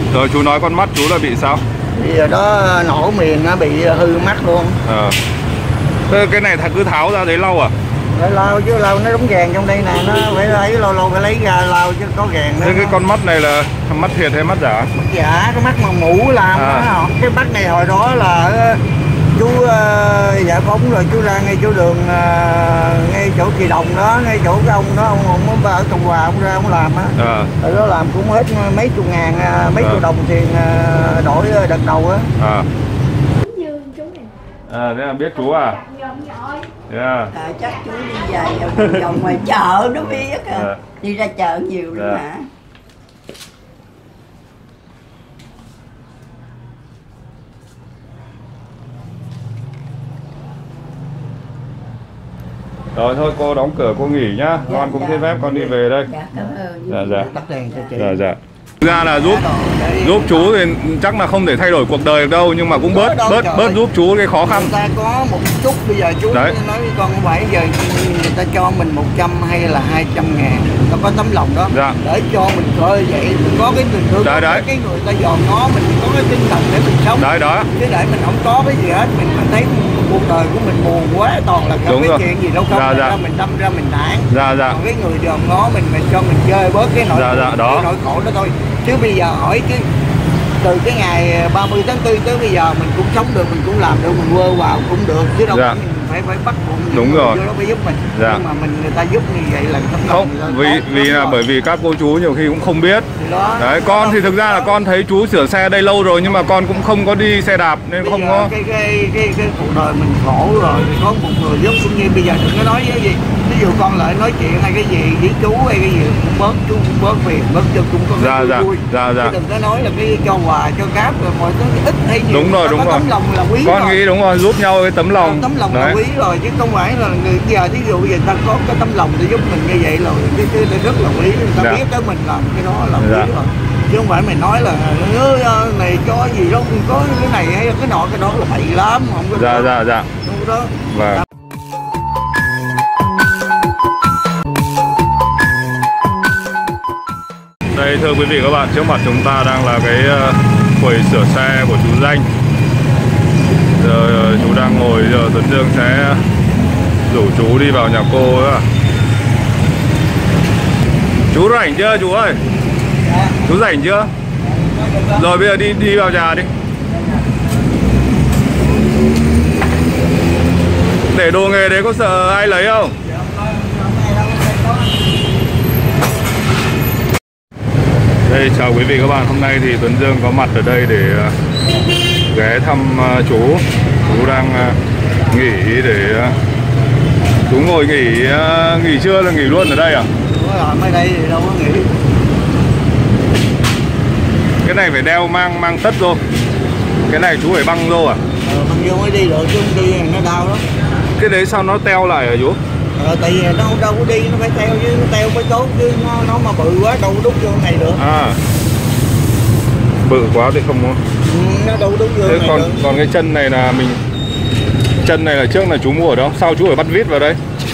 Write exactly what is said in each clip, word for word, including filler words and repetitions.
Rồi chú nói con mắt chú là bị sao? Thì giờ đó nổ miền nó bị hư mắt luôn. Ờ. Thế cái này cứ tháo ra đấy lau à? Phải lau chứ, lau nó đóng vàng trong đây nè, nó phải lấy lâu lâu phải lấy ra lau chứ có vàng đó. Thế cái con mắt này là mắt thiệt hay mắt giả? Mắt giả, cái mắt mà mũ làm à. Đó. Cái mắt này hồi đó là chú uh, giải phóng rồi chú ra ngay chỗ đường uh, ngay chỗ Kỳ Đồng đó, ngay chỗ cái ông đó, ông, ông ở Cộng Hòa ông ra ông làm á. À. Rồi đó làm cũng hết mấy chục ngàn, mấy à. chục đồng tiền uh, đổi đợt đầu á. À. À, thế là biết chú à? Yeah. À, chắc chú đi dài vòng vòng ngoài chợ nó biết à. Yeah. Đi ra chợ nhiều lắm yeah. hả? Rồi thôi cô đóng cửa cô nghỉ nhá. Dạ, con cũng dạ, xin phép con đi về đây. Dạ, cảm ơn. Dạ, dạ. Tắt đèn cho chị. Dạ, dạ. Thực ra là giúp giúp chú thì chắc là không thể thay đổi cuộc đời được đâu, nhưng mà cũng bớt bớt bớt giúp chú cái khó khăn. Người ta có một chút, bây giờ chú đấy. Nói với con không phải giờ người ta cho mình một trăm hay là hai trăm ngàn, nó có tấm lòng đó. Dạ. Để cho mình coi vậy, mình có cái tình thương, đấy, đấy. Cái người ta dòm nó, mình có cái tinh thần để mình sống. Đấy đó. Chứ để mình không có cái gì hết, mình mình thấy cuộc đời của mình buồn quá, toàn là không cái chuyện gì đâu không, dạ, dạ. ra mình đâm ra mình nản. Dạ, dạ. Còn cái người dòm nó mình mình cho mình chơi bớt cái nỗi, dạ, dạ, đó. cái nỗi khổ đó thôi. Chứ bây giờ hỏi chứ từ cái ngày ba mươi tháng tư tới bây giờ mình cũng sống được, mình cũng làm được, mình quơ vào cũng được, chứ đâu dạ. mình phải phải bắt buộc đúng rồi đó mới giúp mình. Dạ. Nhưng mà mình người ta giúp như vậy là tấm lòng. Không, vì vì là bởi vì các cô chú nhiều khi cũng không biết. Đó, đấy, con thì thực ra là con thấy chú sửa xe đây lâu rồi nhưng mà con cũng không có đi xe đạp nên bây không có cái cái cái cái cuộc đời mình khổ rồi, có một người giúp cũng như bây giờ đừng có nói cái gì. Ví dụ con lại nói chuyện hay cái gì với chú hay cái gì cũng bớt chú cũng bớt phiền bớt cho cũng có cái dạ, vui dạ, vui. Dạ, dạ. Chứ đừng có nói là cái cho quà cho cáp rồi mọi thứ ít hay nhiều. Đúng rồi, đúng rồi. Tấm lòng là quý. Con rồi. nghĩ đúng rồi, giúp nhau cái tấm lòng. Tấm lòng đấy. là quý rồi chứ không phải là người giờ ví dụ giờ ta có cái tấm lòng để giúp mình như vậy rồi cái cái rất là quý, người ta dạ. biết tới mình làm cái đó là dạ. quý rồi. Chứ không phải mày nói là này cho gì đâu, không có cái này hay là cái nọ, cái đó là bậy lắm, không có. Dạ, dạ, dạ. Đúng đó. Vâng. Đây thưa quý vị các bạn, trước mặt chúng ta đang là cái quầy sửa xe của chú Danh. Giờ chú đang ngồi, giờ Tuấn Dương sẽ rủ chú đi vào nhà cô đó. Chú rảnh chưa chú ơi? Dạ. Chú rảnh chưa? Rồi bây giờ đi đi vào nhà đi. Để đồ nghề đấy có sợ ai lấy không? Đây chào quý vị các bạn, hôm nay thì Tuấn Dương có mặt ở đây để ghé thăm chú. Chú đang nghỉ để chú ngồi nghỉ nghỉ trưa là nghỉ luôn ở đây à? Đúng rồi, mới đây thì đâu có nghỉ. Cái này phải đeo mang mang tất vô. Cái này chú phải băng vô à? Ờ, băng vô mới đi được chứ không đi nó đau lắm. Cái đấy sao nó teo lại hả chú? Ờ, tại vì nó đâu có đi, nó phải teo chứ, nó teo mới tốt chứ, nó, nó mà bự quá đâu đút vô này được. À, bự quá thì không có. Ừ, nó đâu đút vô thế này còn, được. Còn cái chân này là mình, chân này là trước là chú mua ở đâu? Sao chú phải bắt vít vào đây?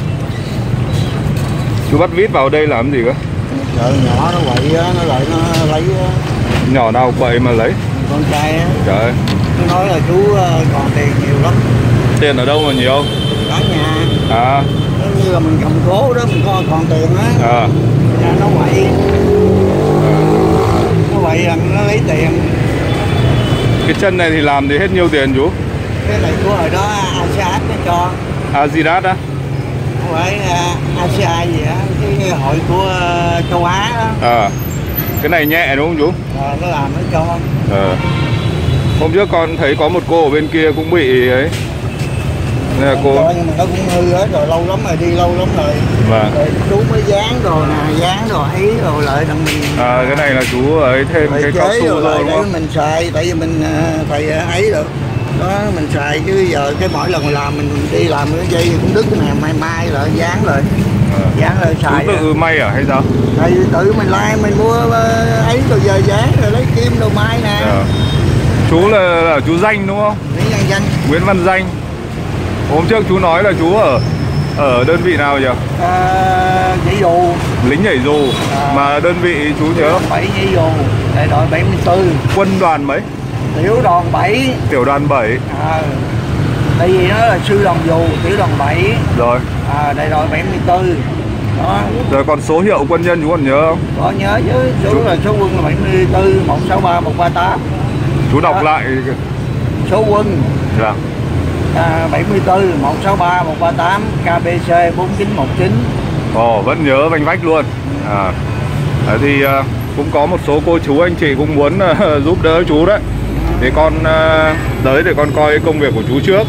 Chú bắt vít vào đây làm gì cơ? Trời nhỏ nó quậy á, nó lại nó lấy. Nhỏ nào quậy mà lấy? Con trai á. Trời ơi. Nó nói là chú còn tiền nhiều lắm. Tiền ở đâu mà nhiều? Ở nhà. À. Như là mình cầm cố đó, mình có còn tiền á. À. Nhà nó quậy. À. Nó quậy là nó lấy tiền. Cái chân này thì làm thì hết nhiêu tiền chú? Cái này của hồi đó Asiat nó cho. Asiat á? Không phải uh, Asia gì á, cái hội của uh, châu Á đó. À. Cái này nhẹ đúng không chú? Ờ, nó làm nó cho. Ờ. Hôm trước con thấy có một cô ở bên kia cũng bị ấy. Nên là cô... Cho, nhưng mà nó cũng hư hết rồi, lâu lắm rồi, đi lâu lắm rồi. Vâng. Rồi chú mới dán đồ nè, dán đồ ấy rồi lại thằng mình. À, cái này là chú ấy thêm cái cao su rồi, rồi đúng không? Mình xài, tại vì mình phải ấy được. Đó, mình xài chứ giờ cái mỗi lần làm mình đi làm cái dây cũng đứt cái này, mai mai lại dán rồi. À. Dán rồi xài. Chú tự may à hay sao? Tại vì tự mình like, mình mua ấy rồi giờ dán rồi lấy kim đồ mai nè. À. Chú là, là chú Danh đúng không? Nguyễn Văn Danh. Nguyễn Văn Danh. Hôm trước chú nói là chú ở Ở đơn vị nào nhỉ? À, nhảy dù. Lính nhảy dù. À. Mà đơn vị chú nhớ? bảy nhảy dù, đại đội bảy mươi tư. Quân đoàn mấy? Tiểu đoàn bảy. Tiểu đoàn bảy. À, tại vì nó là sư đoàn dù, tiểu đoàn bảy. Rồi. À, đại đội bảy mươi tư. Đó. Rồi còn số hiệu quân nhân chú còn nhớ không? Có nhớ chứ, số chú... là số quân là bảy mươi tư một sáu ba một ba tám. Chú đọc đó. Lại số quân. Dạ. À, bảy mươi tư một sáu ba một ba tám K B C bốn chín một chín. Ồ, vẫn nhớ vanh vách luôn. À, thì uh, cũng có một số cô chú anh chị cũng muốn uh, giúp đỡ chú đấy. Thì con uh, tới để con coi công việc của chú trước.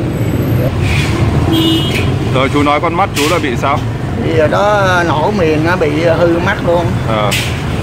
Rồi chú nói con mắt chú là bị sao? Thì đó nổ miền nó bị hư mắt luôn. À.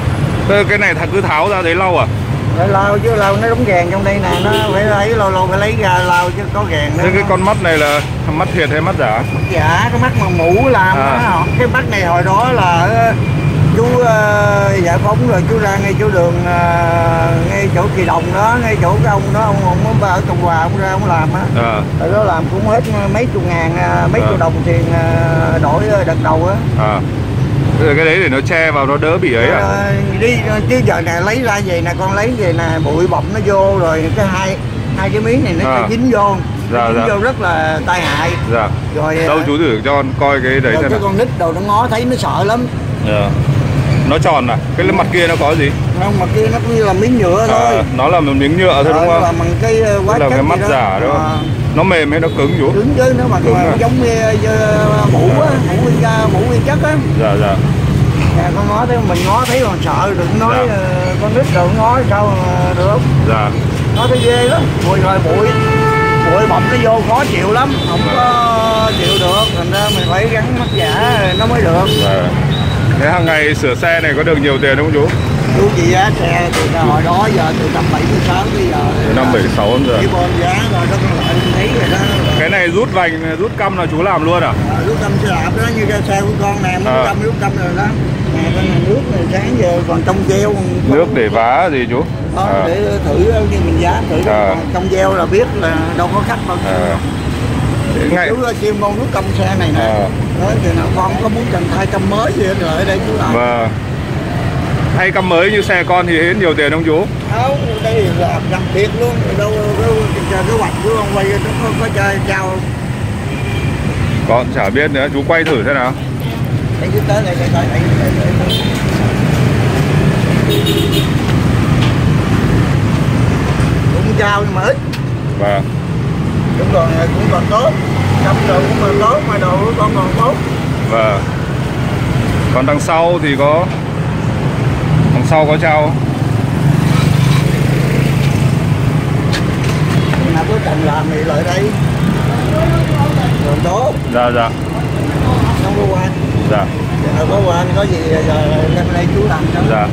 Cái này thật cứ tháo ra đấy lau à? Phải lau chứ, lau nó đóng gàn trong đây nè, nó phải lấy lâu lâu phải lấy ra lau chứ có gàn nữa. Thế cái con mắt này là mắt thiệt hay mắt giả? Dạ, cái mắt mà mũ làm à. Đó, cái mắt này hồi đó là chú uh, giải phóng rồi chú ra ngay chỗ đường uh, ngay chỗ Kỳ Đồng đó, ngay chỗ cái ông đó, ông ông ở Cộng Hòa ông ra ông làm á. À. Rồi đó làm cũng hết mấy chục ngàn, mấy à. chục đồng tiền uh, đổi đợt đầu á. À. Cái đấy để nó che vào nó đỡ bị ấy à? À đi chứ giờ này lấy ra về nè, con lấy về nè, bụi bọng nó vô rồi cái hai hai cái miếng này nó à. dính vô. Dạ, dính dạ. vô rất là tai hại. Dạ. Rồi đâu chú thử cho con coi cái đấy xem. Cái con nít đầu nó ngó thấy nó sợ lắm. Dạ. Nó tròn à? Cái mặt kia nó có gì? Không, mặt kia nó như là miếng nhựa thôi. À, nó là một miếng nhựa thôi đúng không? Là bằng cái hóa chất. Là cái mắt giả đúng không? À. Nó mềm hay nó cứng chú? Cứng chứ, nó bằng à. giống như mũ á, mũ mũ nguyên chất á. Dạ dạ. Dạ, con ngó thấy mình ngó thấy còn sợ, đừng nói dạ. uh, con nít rồi ngó sao mà được. Dạ. Nó thấy ghê lắm, bụi rồi bụi bụi bọng nó vô khó chịu lắm, không dạ. có chịu được, thành ra mình phải gắn mắt giả nó mới được. Dạ. Thế hàng ngày sửa xe này có được nhiều tiền không chú? Chú chị giá xe từ hồi đó giờ từ năm bảy mươi sáu bây giờ. Từ năm bảy mươi sáu giờ. Chỉ bon giá rồi nó còn lại thấy rồi đó. Cái này rút vành, rút căm là chú làm luôn à? À, rút căm xe đạp đó, như cái xe của con nè, rút căm, rút căm rồi đó. Nè, con này nước này sáng giờ còn trong gieo. Nước để vá gì chú? Đó, à. để thử như mình giá thử à. Trong gieo là biết là đâu có khách đâu. À. Ngày... Chú chuyên môn rút căm xe này nè. À. Đó, thì nào con có muốn cần thay căm mới gì rồi ở đây chú làm. Vâng. Thay căm mới như xe con thì hết nhiều tiền không chú? Không, đây là đặc biệt luôn, đâu cái cái hoạch của ông quay nó có, có chơi trao không? Con chả biết nữa, chú quay thử thế nào. Đây cứ tới đây, đây, đây, đây, đây, đây. Cũng trao nhưng mà ít. Vâng. Cũng còn cũng còn tốt, căm đồ cũng còn tốt, mà đồ của con còn tốt. Vâng. Còn đằng sau thì có đằng sau có trao. Nào có cần làm thì lại đây. Còn tốt. Dạ dạ. Không có quan. Dạ. Giờ có quan có gì giờ lên đây chú làm cho. Dạ.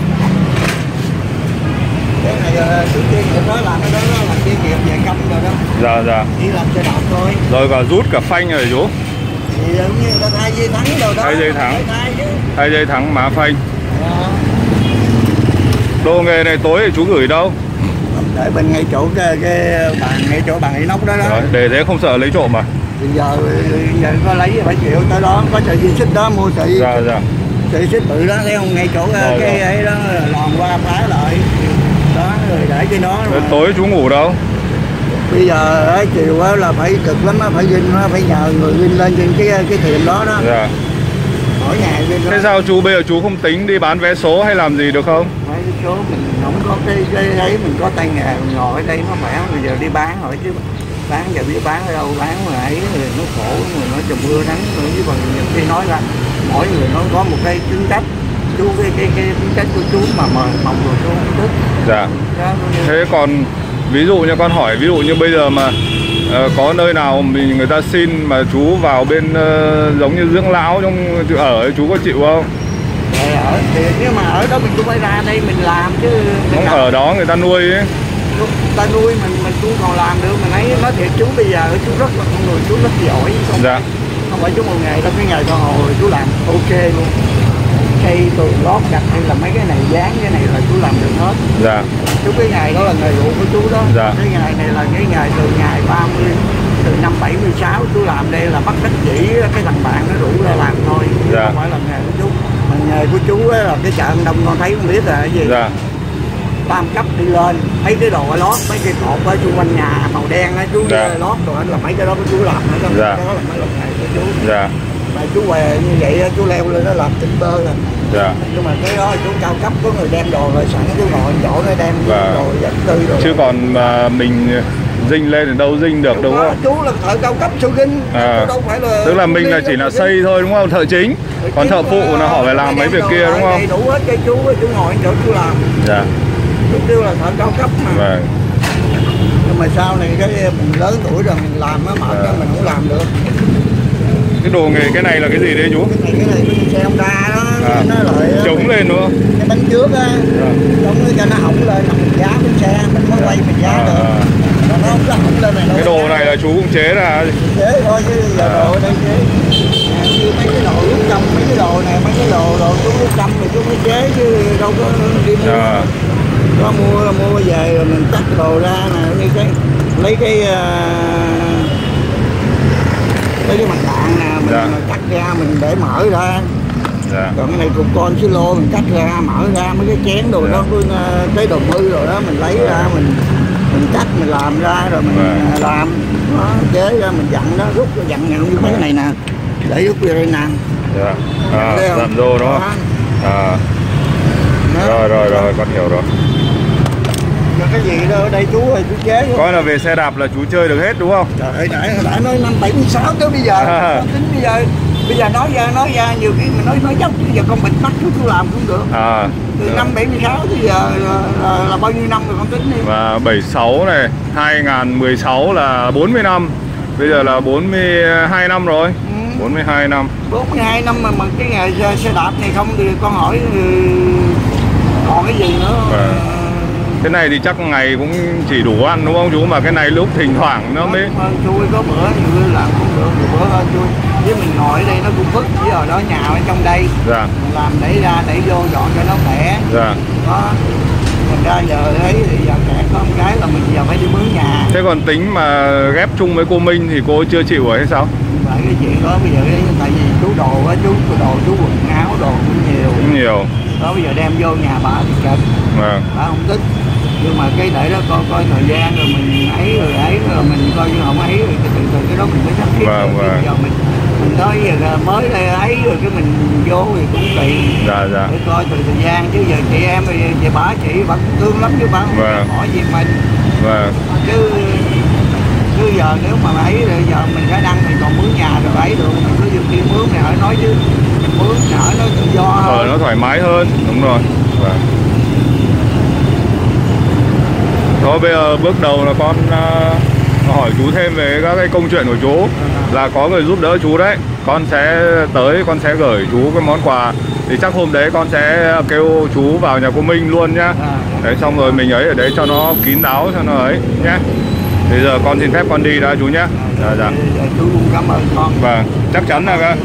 Cái này chú chuyên nghiệp nói làm cái đó là chuyên nghiệp về căm rồi đó. Dạ dạ. Chỉ làm xe đạp thôi. Rồi cả rút cả phanh rồi chú. Thì giống như người ta thay dây thắng đâu đó. Thay dây thắng. Thay dây thắng má phanh. Dạ. Đồ nghề này tối thì chú gửi đâu? Để bên ngay chỗ cái, cái bàn ngay chỗ bàn inox đó đó. Rồi, để thế không sợ lấy trộm mà. Bây giờ, giờ có lấy bảy triệu tới đó, có sợi dây xích đó mua sợi. Dạ dạ. Sợi xích bự đó thấy không, ngay chỗ rồi, cái ấy đó lòn qua phá lại. Đó rồi để trên đó. Tối chú ngủ đâu? Bây giờ ở chiều á là phải cực lắm á, phải vinh phải nhờ người vinh lên trên cái cái thuyền đó đó. Dạ. Mỗi ngày vinh. Thế sao chú bây giờ chú không tính đi bán vé số hay làm gì được không? Vé số mình không có cái cái ấy, mình có tay nghề mình ngồi ở đây nó khỏe, bây giờ đi bán hỏi chứ bán giờ biết bán ở đâu, bán mà ấy người nó khổ, người nó trầm mưa nắng nữa, chứ còn nhiều khi nói ra mỗi người nó có một cái tính cách. Chú cái cái cái tính cách của chú mà mời mong rồi chú không thích. Dạ. Đó, thế còn ví dụ như con hỏi, ví dụ như bây giờ mà uh, có nơi nào mình người ta xin mà chú vào bên uh, giống như dưỡng lão trong ở chú có chịu không? Ờ, ở thì nếu mà ở đó mình cũng phải ra đây mình làm chứ. Mình không làm. Ở đó người ta nuôi ấy. Người ta nuôi mình mình cũng còn làm được, mình ấy nói thiệt chú bây giờ chú rất là con người, chú rất giỏi. Không dạ. Phải, không phải chú một ngày đâu, cái ngày con hồi chú làm ok luôn. Xây tường lót gạch hay là mấy cái này dán cái này là chú làm được hết. Dạ. Chú cái ngày đó là ngày vụ của chú đó. Dạ. Cái ngày này là cái ngày từ ngày ba mươi từ năm bảy mươi sáu chú làm đây là bắt đắc dĩ, cái thằng bạn nó rủ ra làm thôi, dạ. Không phải là nghề của chú. Mà nghề của chú là cái chợ An Đông con thấy không biết là cái gì, dạ. tam cấp đi lên, mấy cái đồ lót, mấy cái cột ở xung quanh nhà màu đen á chú, dạ. lót rồi là mấy cái đó của chú làm nữa, đó, dạ. đó là mấy lần nghề của chú. Dạ. Mà chú về như vậy chú leo lên nó làm tỉnh bơ rồi. Dạ. Nhưng mà cái đó chú cao cấp, có người đem đồ rồi sẵn chú ngồi chỗ nó đem dạ. đồ vật tư rồi. Chứ còn mà mình dinh lên thì đâu dinh được đúng không? Chú là thợ cao cấp sưu dinh, à. đâu phải là. Tức là mình là chỉ là xây thôi đúng không? Thợ chính. Thợ còn thợ phụ là họ phải làm mấy việc kia đúng không? Đủ hết cái chú, chú ngồi chỗ chú làm. Dạ. Chú kêu là thợ cao cấp mà. Vâng. Nhưng mà sau này cái mình lớn tuổi rồi mình làm á mà dạ. Mình không làm được. Cái đồ nghề cái này là cái gì đấy chú? Cái này, cái này cái xe Honda đó, à. Nó lại chống lên đúng không? Cái bánh trước á, dạ. Chống cho nó hỏng lên, mình giá cái xe, mình có quay mình giá à. Được. Còn nó không có hỏng lên này. Cái đồ này là chú cũng chế ra. Chế thôi chứ giờ à. Đồ ở đây chế. Như mấy cái đồ lúc trăm, mấy cái đồ này, mấy cái đồ đồ chú lúc trăm thì chú mới chế chứ đâu có đi mua. À. Có mua mua về rồi mình cắt đồ ra nè, như cái lấy cái uh, lấy cái mặt đạn nè, mình dạ. Cắt ra mình để mở ra. Dạ. Còn cái này cục con xí lô mình cắt ra mở ra mấy cái chén đồ dạ. Đó cái đồ mư rồi đó mình lấy dạ. Ra mình mình cắt mình làm ra rồi mình dạ. Làm nó chế ra mình dặn nó rút nó dặn nhận như mấy cái này nè để rút ra đây nè. Dạ. À, dặn vô đó. À. Rồi rồi rồi con hiểu rồi. Cái gì đâu ở đây chú ơi, chú chế coi là về xe đạp là chú chơi được hết đúng không? Trời ơi, nãy đã nói năm bảy mươi sáu tới bây giờ, à. Tính bây giờ bây giờ nói ra nói ra nhiều khi mình nói nói dốc, bây giờ con mình bắt chú chú làm cũng được. À. Từ năm bảy mươi sáu tới giờ là, là, là bao nhiêu năm rồi con tính đi. Và bảy mươi sáu này, hai nghìn mười sáu là bốn mươi năm. Bây giờ là bốn mươi hai năm rồi. Ừ. bốn mươi hai năm. bốn mươi hai năm mà, mà cái nghề xe đạp này không thì con hỏi còn cái gì nữa. À. Cái này thì chắc ngày cũng chỉ đủ ăn đúng không chú? Mà cái này lúc thỉnh thoảng nó mới... Chui có bữa nhiều khi làm cũng được, bữa hơn chui. Với mình ngồi ở đây nó cũng phức, chứ ở đó nhà ở trong đây. Dạ. Mình làm đẩy ra, đẩy vô, dọn cho nó khỏe. Dạ. Đó. Mình ra giờ ấy thì giờ kẹt có một cái là mình giờ phải đi mướn nhà. Thế còn tính mà ghép chung với cô Minh thì cô chưa chịu hay sao? Vậy cái chuyện đó bây giờ tại vì chú đồ á, chú đồ, chú quần áo đồ cũng nhiều. Cũng nhiều. Đó bây giờ đem vô nhà bà thì kịch. Vâng. Bà không thích. Nhưng mà cái để đó coi coi thời gian rồi mình ấy rồi ấy rồi mình coi như không ấy rồi từ từ cái đó mình mới sắp xếp. Vâng, vâng. Giờ mình mình nói giờ mới đây ấy rồi cái mình vô thì cũng kỳ. Dạ dạ. Để coi từ thời gian chứ giờ chị em thì chị bà chị bà cũng thương lắm chứ bà không vâng. Hỏi gì mình. Vâng. Chứ chứ giờ nếu mà ấy rồi giờ mình khả năng mình còn mướn nhà rồi ấy được mình cứ đi mướn này hỏi nói chứ mướn nhỏ nó tự do hơn. Ờ nó thoải mái hơn đúng rồi. Vâng. Thôi bây giờ bước đầu là con uh, hỏi chú thêm về các cái công chuyện của chú. Là có người giúp đỡ chú đấy. Con sẽ tới, con sẽ gửi chú cái món quà. Thì chắc hôm đấy con sẽ kêu chú vào nhà cô Minh luôn nhá. Đấy xong rồi mình ấy ở đấy cho nó kín đáo cho nó ấy nhé. Bây giờ con xin phép con đi đã chú nhé. Dạ dạ. Chú cũng cảm ơn con. Vâng, chắc chắn là cái...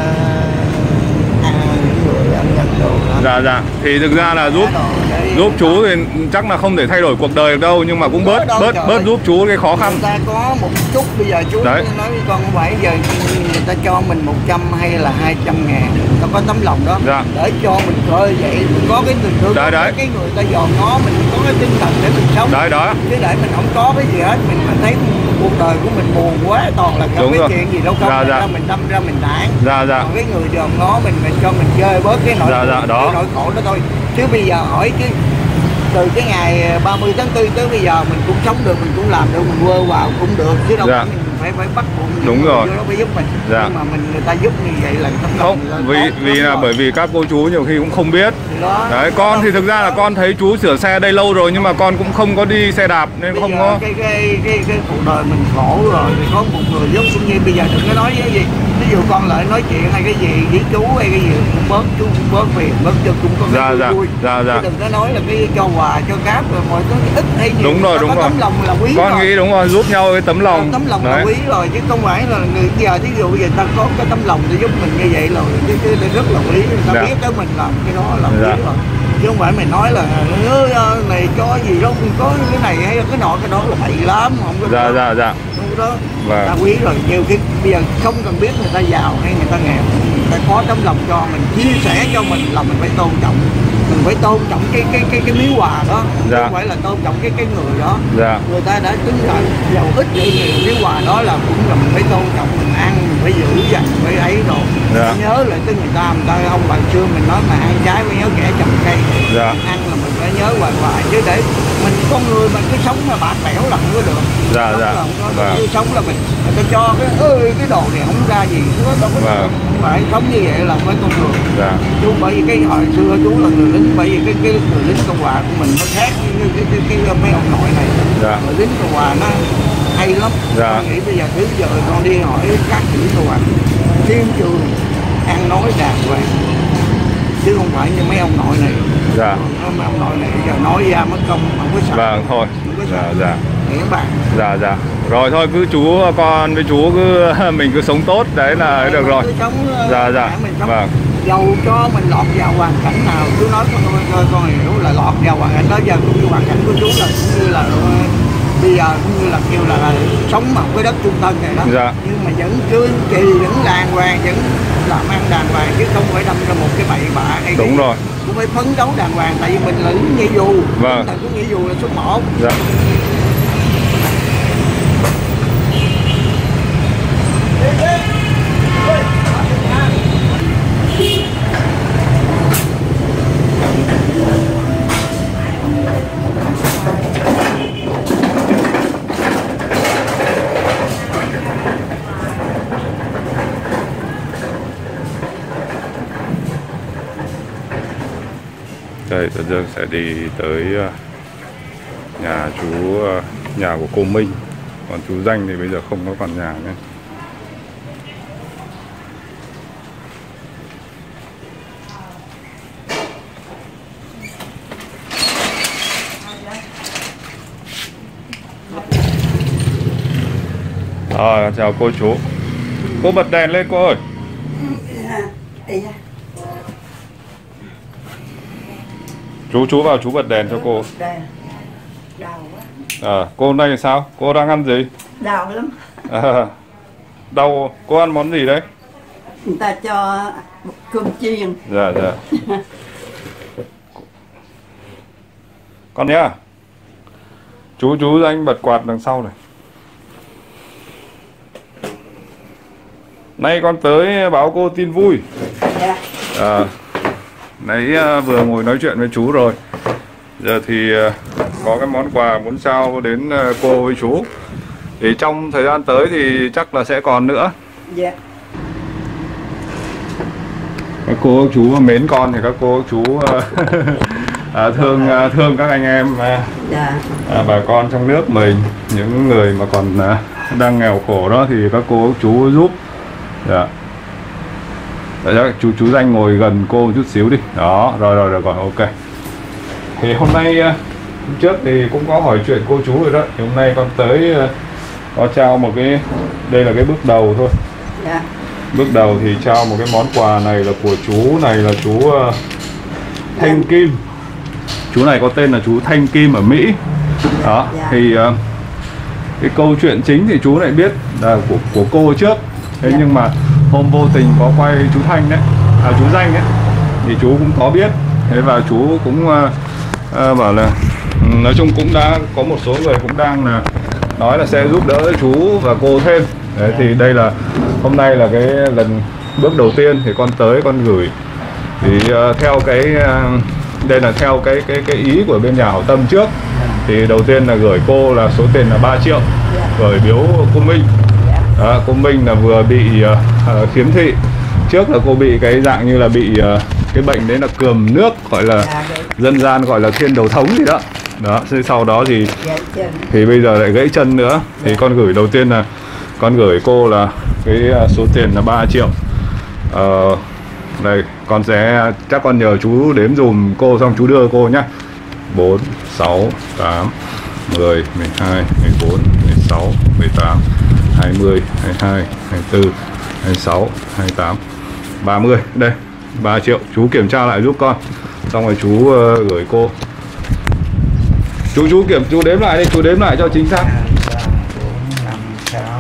Dạ dạ. Thì thực ra là giúp giúp chú thì chắc là không thể thay đổi cuộc đời được đâu, nhưng mà cũng bớt bớt bớt giúp chú cái khó khăn. Người ta có một chút bây giờ chú đấy. Nói với con không phải giờ người ta cho mình một trăm hay là hai trăm ngàn, ta có tấm lòng đó dạ. Để cho mình coi vậy mình có cái tình thương đấy, đấy. Cái người ta dòm nó mình có cái tinh thần để mình sống đấy đó. Chứ để mình không có cái gì hết mình mình thấy cuộc đời của mình buồn quá toàn là có cái chuyện gì đâu không dạ, dạ. Ra mình đâm ra mình tản dạ, dạ. Còn cái người dòm nó mình mình cho mình chơi bớt cái nỗi dạ, dạ, đó. Cái nỗi khổ đó thôi. Chứ bây giờ hỏi chứ từ cái ngày ba mươi tháng tư tới bây giờ mình cũng sống được, mình cũng làm được, mình quơ vào cũng được chứ đâu dạ. Mình phải phải bắt buộc đúng rồi nó phải giúp mình dạ. Nhưng mà mình người ta giúp như vậy là tấm lòng không vì tốt, vì là tốt. Bởi vì các cô chú nhiều khi cũng không biết đó, đấy con đó. Thì thực ra là con thấy chú sửa xe đây lâu rồi nhưng mà con cũng không có đi xe đạp nên bây không có cái cái cái cái cuộc đời mình khổ rồi thì có một người giúp cũng như bây giờ đừng có nói cái gì ví dụ con lại nói chuyện hay cái gì với chú hay cái gì cũng bớt chú cũng bớt phiền bớt cho cũng có cái dạ, vui dạ, dạ. Chứ đừng có nói là cái cho quà cho cáp rồi mọi thứ ít hay nhiều đúng rồi đúng rồi tấm lòng là quý con rồi. Nghĩ đúng rồi giúp nhau cái tấm lòng tấm lòng đấy. Là quý rồi chứ không phải là người giờ ví dụ bây giờ ta có cái tấm lòng để giúp mình như vậy rồi chứ, chứ rất là quý người ta dạ. Biết tới mình làm cái đó là dạ. Quý rồi chứ không phải mình nói là này cho gì đâu có cái này hay là cái nọ cái đó là bậy lắm không có dạ dạ dạ đó, vâng. ta quý rồi. Nhiều cái bây giờ không cần biết người ta giàu hay người ta nghèo, người ta có tấm lòng cho mình, chia sẻ cho mình là mình phải tôn trọng, mình phải tôn trọng cái cái cái cái miếng quà đó, dạ. Không phải là tôn trọng cái cái người đó, dạ. Người ta đã tính là giàu ít đi nhiều miếng quà đó là cũng là mình phải tôn trọng, mình ăn mình phải giữ dành phải ấy rồi, dạ. Nhớ lại tới người ta, người ta ông bà xưa mình nói mà ăn trái phải nhớ kẻ trồng cây, dạ. Ăn là mình phải nhớ hoài hoài chứ để mình con người mà cứ sống mà bạc bẽo là không có được, dạ, dạ. Là không có, cứ sống là mình người ta cho cái ơi cái đồ này không ra gì nó đâu có, dạ. Không phải sống như vậy là phải con người, dạ. Chú bởi vì cái hồi xưa chú là người lính, bởi vì cái cái người lính Cộng Hòa của mình nó khác với cái, cái, cái, cái mấy ông nội này, dạ. Người lính Cộng Hòa nó hay lắm, dạ. Con nghĩ bây giờ thứ giờ con đi hỏi các chữ Cộng Hòa thiên trường ăn nói đàng hoàng chứ không phải như mấy ông nội này, dạ. Mấy ông nội này giờ nói ra mất công không có sợ, vâng thôi, dạ dạ nghĩa bạn, dạ dạ rồi thôi cứ chú con với chú cứ mình cứ sống tốt đấy là đấy, được rồi, sống, dạ dạ vâng. Dầu cho mình lọt vào hoàn cảnh nào chú nói con con, con hiểu là lọt vào hoàn cảnh đó, giờ cũng như hoàn cảnh của chú là cũng như là bây giờ cũng như là kêu là, là sống bằng cái đất trung thân này đó, dạ. Nhưng mà vẫn cứ kỳ vẫn đàng hoàng, vẫn làm ăn đàng hoàng chứ không phải đâm ra một cái bậy bạ hay đúng rồi, cũng phải phấn đấu đàng hoàng tại vì mình là lính nghĩa vụ, vâng. Là có nghĩa vụ là số một, dạ. Đây, Tuấn Dương sẽ đi tới nhà chú, nhà của cô Minh. Còn chú Danh thì bây giờ không có còn nhà nữa. Rồi, chào cô chú. Cô bật đèn lên cô ơi. Chú chú vào chú bật đèn cho cô. Đau quá. À, cô hôm nay sao? Cô đang ăn gì? Đau lắm. À, đau. Cô ăn món gì đấy? Người ta cho cơm chiên. Dạ dạ. Con nhá. Chú chú Danh bật quạt đằng sau này. Nay con tới báo cô tin vui. Dạ. À, nãy vừa ngồi nói chuyện với chú rồi. Giờ thì có cái món quà muốn trao đến cô với chú. Thì trong thời gian tới thì chắc là sẽ còn nữa. Dạ. Các cô các chú mến con thì các cô các chú à, thương thương các anh em dạ. à, bà con trong nước mình, những người mà còn à, đang nghèo khổ đó thì các cô các chú giúp. Dạ. Đấy, chú chú Danh ngồi gần cô một chút xíu đi. Đó, rồi rồi rồi còn ok. Thì hôm nay hôm trước thì cũng có hỏi chuyện cô chú rồi đó. Thì hôm nay con tới có trao một cái, đây là cái bước đầu thôi. Dạ. Bước đầu thì trao một cái món quà này là của chú này là chú uh, Thanh Kim. Chú này có tên là chú Thanh Kim ở Mỹ. Đó, dạ. Thì uh, cái câu chuyện chính thì chú lại biết là của của cô trước. Thế dạ. Nhưng mà hôm vô tình có quay chú Thanh đấy, à chú Danh đấy, thì chú cũng có biết. Thế và chú cũng uh, uh, bảo là nói chung cũng đã có một số người cũng đang là nói là sẽ giúp đỡ chú và cô thêm. Đấy, thì đây là hôm nay là cái lần bước đầu tiên thì con tới con gửi. Thì uh, theo cái uh, đây là theo cái cái cái ý của bên nhà hảo tâm trước. Thì đầu tiên là gửi cô là số tiền là ba triệu, gửi biếu cô Minh. Đó, cô Minh là vừa bị uh, khiếm thị. Trước là cô bị cái dạng như là bị uh, cái bệnh đấy là cườm nước, gọi là dân gian gọi là thiên đầu thống gì đó. Đó, sau đó thì thì bây giờ lại gãy chân nữa. Thì con gửi đầu tiên là con gửi cô là cái số tiền là ba triệu. Ờ, đây, con sẽ chắc con nhờ chú đếm dùm cô xong chú đưa cô nhá. Bốn, sáu, tám, mười, mười hai, mười bốn, mười sáu, mười tám, hai mươi, hai mươi hai, hai mươi tư, hai mươi sáu, hai mươi tám, ba mươi. Đây, ba triệu. Chú kiểm tra lại giúp con. Xong rồi chú uh, gửi cô. Chú chú kiểm chú đếm lại đi, chú đếm lại cho chính xác. bốn, năm, sáu,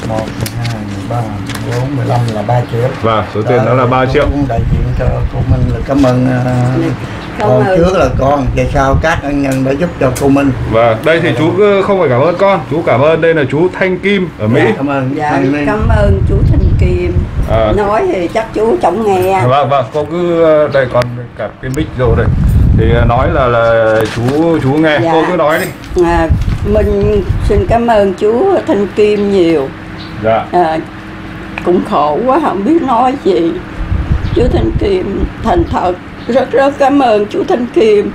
một, hai, ba, bốn, mười lăm là ba triệu. Và số tiền đó là ba triệu. Cũng đại diện cho cô Minh là cảm ơn uh, con trước là con, về sau các ân nhân đã giúp cho cô Minh. Và đây thì chú không phải cảm ơn con, chú cảm ơn đây là chú Thanh Kim ở Mỹ. Dạ, cảm ơn. Dạ, cảm ơn chú Thanh Kim. À. Nói thì chắc chú chẳng nghe. Vâng, vâng, cô cứ đây còn cả cái mic rồi đây. Thì nói là là chú chú nghe, dạ. Cô cứ nói đi. À, mình xin cảm ơn chú Thanh Kim nhiều. Dạ. À, cũng khổ quá không biết nói gì. Chú Thanh Kim thành thật rất rất cảm ơn chú Thanh Kim.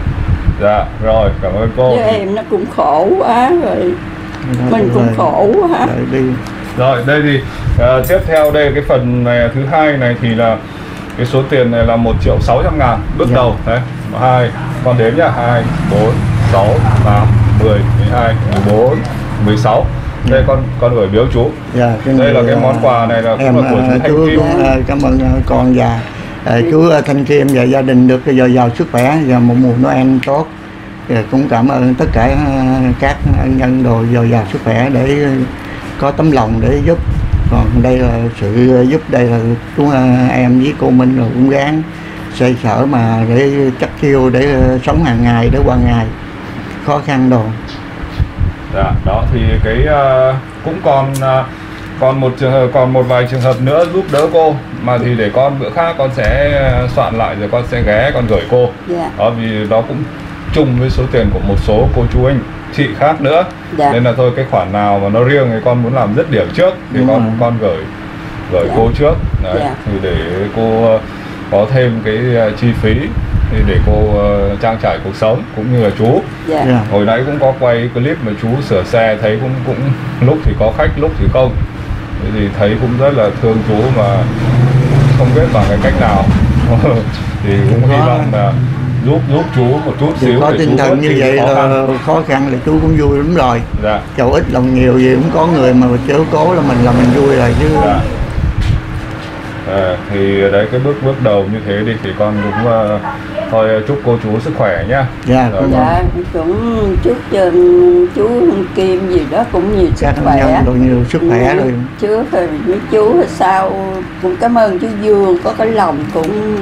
Dạ rồi, cảm ơn cô. Chứ em nó cũng khổ quá rồi. Đó, mình cũng rồi. Khổ quá. Đi. Rồi đây thì uh, tiếp theo đây cái phần này thứ hai này thì là cái số tiền này là một triệu sáu trăm ngàn bước dạ. đầu đấy. Hai con đếm nhá, hai, bốn, sáu, tám, mười, mười hai, mười bốn, mười sáu. Đây dạ. con con gửi biếu chú. Dạ, đây người, là cái món quà này là em, cũng là của chú Thanh Kim. Cũng, cảm ơn con và uh, chú Thanh Kim và gia đình được dồi dào sức khỏe và một mùa Noel tốt. Và cũng cảm ơn tất cả uh, các ân nhân đồ dồi dào sức khỏe để uh, có tấm lòng để giúp. Còn đây là sự giúp, đây là chúng uh, em với cô Minh rồi cũng gắng xoay sở mà để chắc chiêu để uh, sống hàng ngày để qua ngày khó khăn đồ. Dạ, đó thì cái uh, cũng còn uh, còn một trường hợp, còn một vài trường hợp nữa giúp đỡ cô mà thì để con bữa khác con sẽ soạn lại rồi con sẽ ghé con gửi cô. Yeah. Đó vì đó cũng chung với số tiền của một số cô chú anh chị khác nữa. Yeah. Nên là thôi cái khoản nào mà nó riêng thì con muốn làm dứt điểm trước thì Đúng con rồi. con gửi gửi yeah. cô trước. Đấy, yeah. thì để cô có thêm cái chi phí thì để cô uh, trang trải cuộc sống cũng như là chú. Yeah. Yeah. Hồi nãy cũng có quay clip mà chú sửa xe thấy cũng cũng lúc thì có khách lúc thì không. Thế thì thấy cũng rất là thương chú mà không biết bằng cái cách nào. Thì cũng hy vọng là giúp giúp chú một chút xíu có tinh thần như vậy khó khăn. Là khó khăn là chú cũng vui lắm rồi. Dạ. Dầu ít lòng nhiều gì cũng có người mà chiếu cố là mình là mình vui rồi chứ. Dạ. À, thì đấy cái bước bước đầu như thế đi thì con cũng uh, thôi chúc cô chú sức khỏe nhá. Dạ, rồi, dạ cũng chúc cho chú Kim gì đó cũng nhiều sức khỏe, rồi nhiều sức khỏe rồi. Chứ rồi với chú sao cũng cảm ơn chú Dương có cái lòng cũng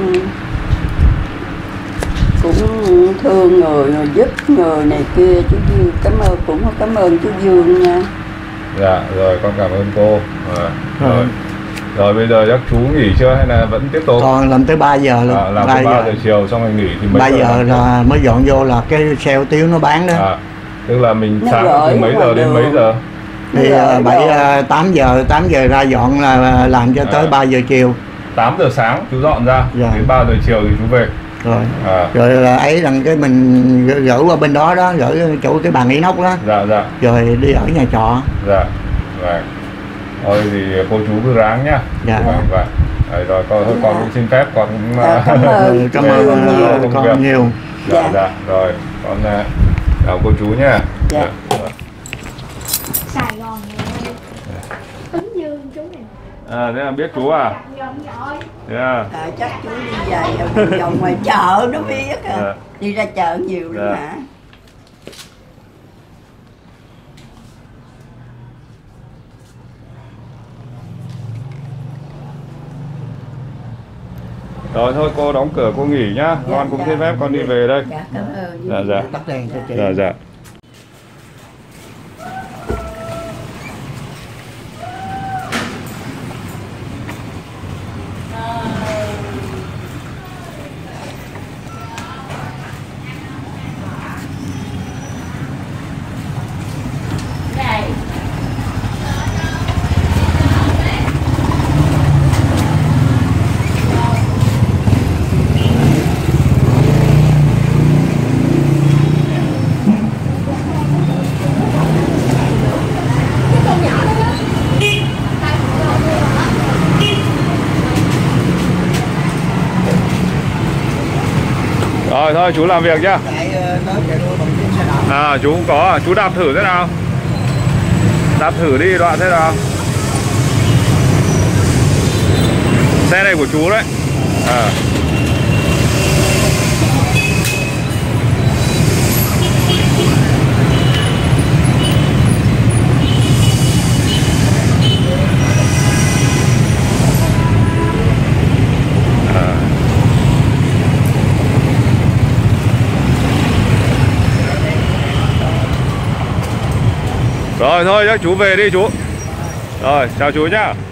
cũng thương người rồi giúp người này kia. Chú Dương cảm ơn, cũng cảm ơn chú Dương nha. Dạ rồi con cảm ơn cô. À, rồi. rồi. Rồi bây giờ chắc chú nghỉ chưa hay là vẫn tiếp tục? Còn làm tới ba giờ luôn. À, làm tới ba giờ chiều xong rồi nghỉ thì mấy ba giờ, giờ là mới dọn vô là cái xe hủ tiếu nó bán đó. À, tức là mình nó sáng từ mấy giờ đến mấy giờ? Thì bảy tám giờ tám giờ ra dọn là làm cho tới à. ba giờ chiều. tám giờ sáng chú dọn ra, dạ. Đến ba giờ chiều thì chú về. Rồi. À. Rồi là ấy rằng cái mình gửi qua bên đó đó, gửi chỗ cái bàn inox đó. Dạ dạ. Rồi đi ở nhà trọ. Dạ. Rồi. Thôi thì cô chú cứ ráng nhá. Dạ. Vâng, vâng. Rồi, rồi con, dạ. con cũng xin phép con cũng dạ, cảm ơn cảm ơn nhiều, con việc. nhiều. Dạ, dạ dạ rồi con chào cô chú nhá. Dạ. Dạ. Sài Gòn này Tuấn Dương chú này. À thế là biết chú à? Yeah. À, chắc chú đi dài vòng vòng ngoài chợ nó biết à. Yeah. Đi ra chợ nhiều lắm. Yeah. Hả? Rồi thôi cô đóng cửa cô nghỉ nhá. Dạ, con cũng dạ. xin phép con đi về đây. Dạ cảm ơn. Dạ dạ. Tắt đèn cho chị. Dạ dạ. Rồi thôi chú làm việc nhá. À chú cũng có, chú đạp thử thế nào? Đạp thử đi đoạn thế nào? Xe này của chú đấy. À. Rồi thôi chắc chú về đi chú. Rồi chào chú nhá.